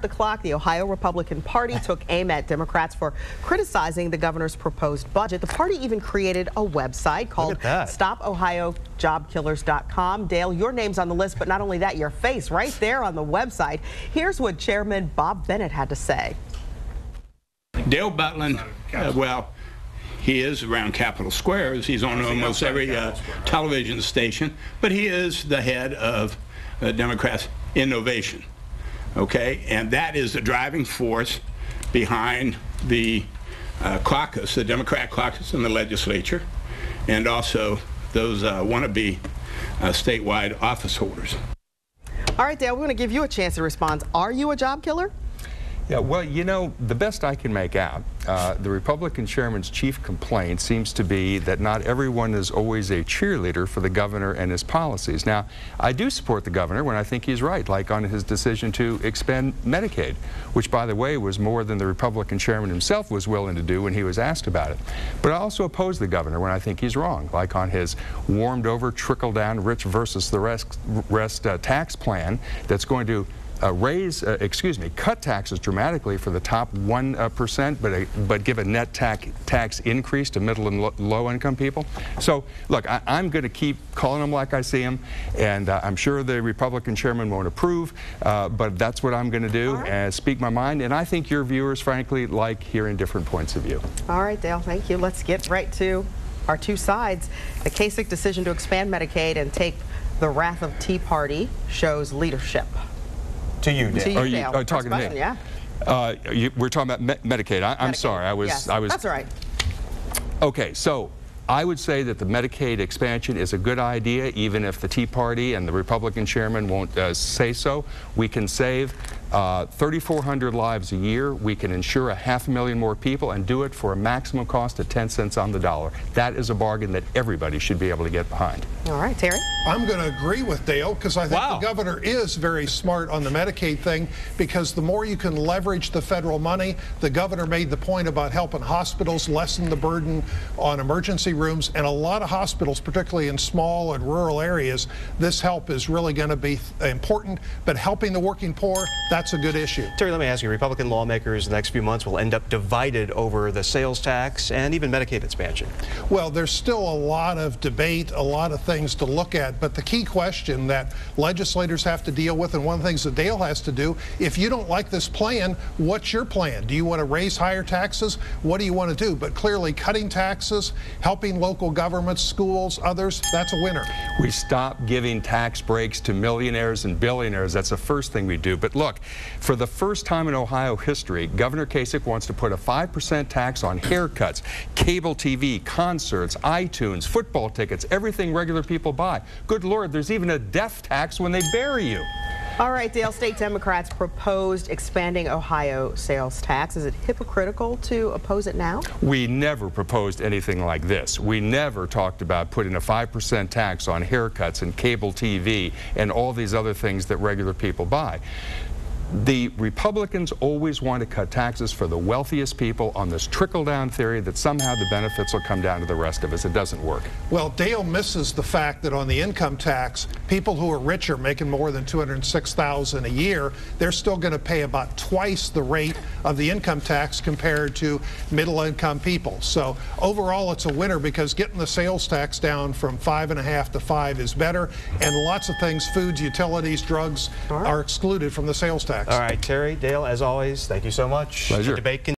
the clock, the Ohio Republican Party took aim at Democrats for criticizing the governor's proposed budget. The party even created a website called StopOhioJobKillers.com. Dale, your name's on the list, but not only that, your face right there on the website. Here's what Chairman Bob Bennett had to say. Dale Butlin, well, he is around Capitol Square. He's on almost every television station, but he is the head of Democrats' Innovation, okay? And that is the driving force behind the caucus, the Democrat caucus in the legislature, and also those wannabe statewide office holders. All right, Dale, we're going to give you a chance to respond. Are you a job killer? Yeah, well, you know, the best I can make out, the Republican chairman's chief complaint seems to be that not everyone is always a cheerleader for the governor and his policies. Now, I do support the governor when I think he's right, like on his decision to expand Medicaid, which, by the way, was more than the Republican chairman himself was willing to do when he was asked about it. But I also oppose the governor when I think he's wrong, like on his warmed-over, trickle-down, rich versus the rest tax plan that's going to cut taxes dramatically for the top 1%, but give a net tax increase to middle and low-income people. So, look, I'm going to keep calling them like I see them, and I'm sure the Republican chairman won't approve, but that's what I'm going to do, and speak my mind. And I think your viewers, frankly, like hearing different points of view. All right, Dale, thank you. Let's get right to our two sides. The Kasich decision to expand Medicaid and take the wrath of Tea Party shows leadership. To you, Dale. To you, Dale. Are you talking to me? Yeah. We're talking about Medicaid. I'm sorry. I was. That's all right. Okay, so I would say that the Medicaid expansion is a good idea, even if the Tea Party and the Republican chairman won't say so. We can save 3,400 lives a year. We can insure 500,000 more people and do it for a maximum cost of 10 cents on the dollar. That is a bargain that everybody should be able to get behind. All right, Terry? I'm going to agree with Dale because I think the governor is very smart on the Medicaid thing, because the more you can leverage the federal money, the governor made the point about helping hospitals lessen the burden on emergency rooms, and a lot of hospitals, particularly in small and rural areas, this help is really going to be important, but helping the working poor, that's a good issue. Terry, let me ask you, Republican lawmakers in the next few months will end up divided over the sales tax and even Medicaid expansion. Well, there's still a lot of debate, a lot of things to look at, but the key question that legislators have to deal with, and one of the things that Dale has to do, if you don't like this plan, what's your plan? Do you want to raise higher taxes? What do you want to do? But clearly cutting taxes, helping local governments, schools, others, that's a winner. We stop giving tax breaks to millionaires and billionaires. That's the first thing we do. But look, for the first time in Ohio history, Governor Kasich wants to put a 5% tax on haircuts, cable TV, concerts, iTunes, football tickets, everything regular people buy. Good Lord, there's even a death tax when they bury you. All right, Dale, state Democrats proposed expanding Ohio sales tax. Is it hypocritical to oppose it now? We never proposed anything like this. We never talked about putting a 5% tax on haircuts and cable TV and all these other things that regular people buy. The Republicans always want to cut taxes for the wealthiest people on this trickle-down theory that somehow the benefits will come down to the rest of us. It doesn't work. Well, Dale misses the fact that on the income tax, people who are richer, making more than $206,000 a year, they're still going to pay about twice the rate of the income tax compared to middle-income people. So overall, it's a winner because getting the sales tax down from 5.5 to 5 is better, and lots of things, foods, utilities, drugs, are excluded from the sales tax. All right, Terry, Dale, as always, thank you so much. Pleasure. The debate